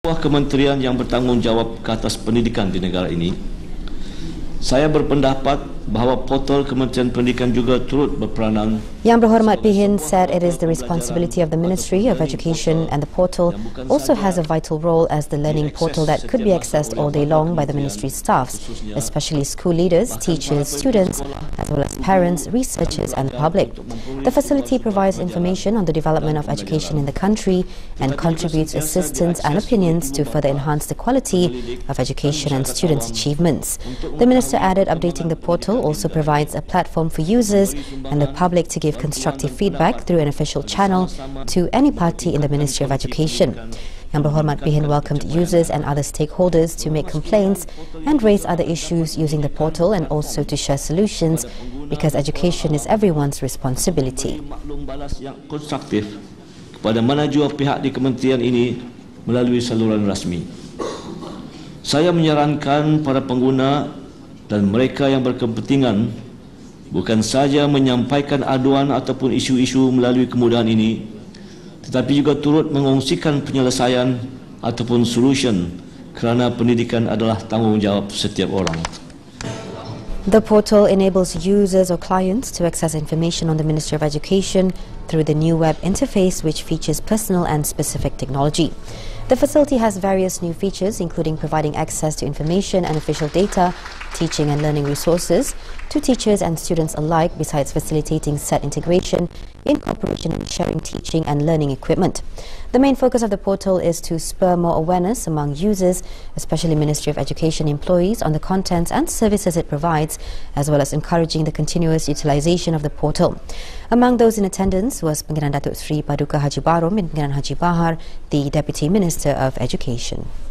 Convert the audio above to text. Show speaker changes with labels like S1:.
S1: Sebuah kementerian yang bertanggungjawab ke atas pendidikan di negara ini, saya berpendapat bahawa portal Kementerian Pendidikan juga turut berperanan.
S2: Yang Berhormat Pehin said it is the responsibility of the Ministry of Education, and the portal also has a vital role as the learning portal that could be accessed all day long by the ministry's staffs, especially school leaders, teachers, students, as well as parents, researchers and the public. The facility provides information on the development of education in the country and contributes assistance and opinions to further enhance the quality of education and students' achievements. The minister added updating the portal also provides a platform for users and the public to give constructive feedback through an official channel to any party in the Ministry of Education. Yang Berhormat Pehin welcomed users and other stakeholders to make complaints and raise other issues using the portal, and also to share solutions, because education is everyone's responsibility.
S1: Maklum balas yang konstruktif kepada mana jua pihak di kementerian ini melalui saluran rasmi. Saya menyarankan para pengguna dan mereka yang berkepentingan bukan saja menyampaikan aduan ataupun isu-isu melalui kemudahan ini, tetapi juga turut mengongsikan penyelesaian ataupun solution, kerana pendidikan adalah tanggungjawab setiap orang.
S2: The portal enables users or clients to access information on the Ministry of Education through the new web interface, which features personal and specific technology. The facility has various new features, including providing access to information and official data, teaching and learning resources to teachers and students alike, besides facilitating set integration, incorporation and sharing teaching and learning equipment. The main focus of the portal is to spur more awareness among users, especially Ministry of Education employees, on the contents and services it provides, as well as encouraging the continuous utilization of the portal. Among those in attendance was Pimpinan Dato Seri Paduka Haji Barum and Pimpinan Haji Bahar, the Deputy Minister of Education.